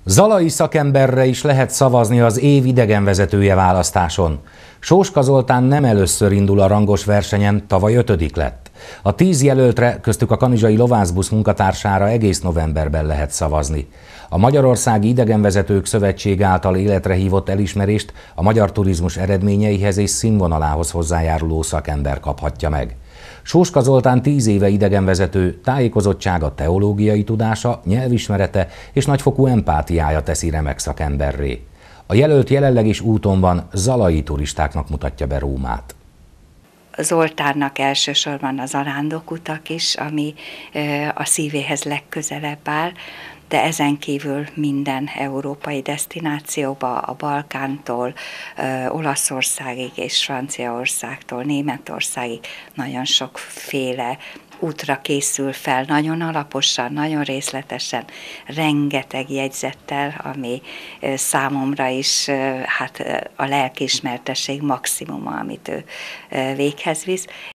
Zalai szakemberre is lehet szavazni az év idegenvezetője választáson. Sóska Zoltán nem először indul a rangos versenyen, tavaly 5. lett. A 10 jelöltre, köztük a kanizsai lovászbusz munkatársára egész novemberben lehet szavazni. A Magyarországi Idegenvezetők Szövetsége által életre hívott elismerést a magyar turizmus eredményeihez és színvonalához hozzájáruló szakember kaphatja meg. Sóska Zoltán 10 éve idegenvezető, tájékozottsága, teológiai tudása, nyelvismerete és nagyfokú empátiája teszi remek szakemberré. A jelölt jelenleg is úton van, zalai turistáknak mutatja be Rómát. Zoltánnak elsősorban az arándokutak is, ami a szívéhez legközelebb áll, de ezen kívül minden európai desztinációba, a Balkántól, Olaszországig és Franciaországtól, Németországig nagyon sokféle útra készül fel, nagyon alaposan, nagyon részletesen, rengeteg jegyzettel, ami számomra is hát a lelkiismertesség maximuma, amit ő véghez visz,